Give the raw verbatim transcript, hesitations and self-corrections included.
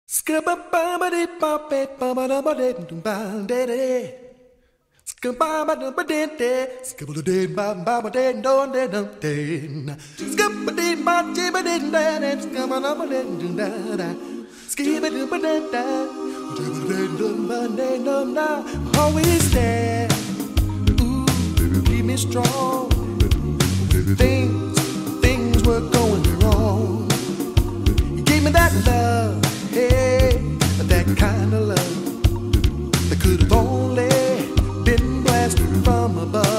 Always there, ooh, keep me strong. Things, things were going wrong. You gave me that love, hey, that kind of love that could have only been blasted from above.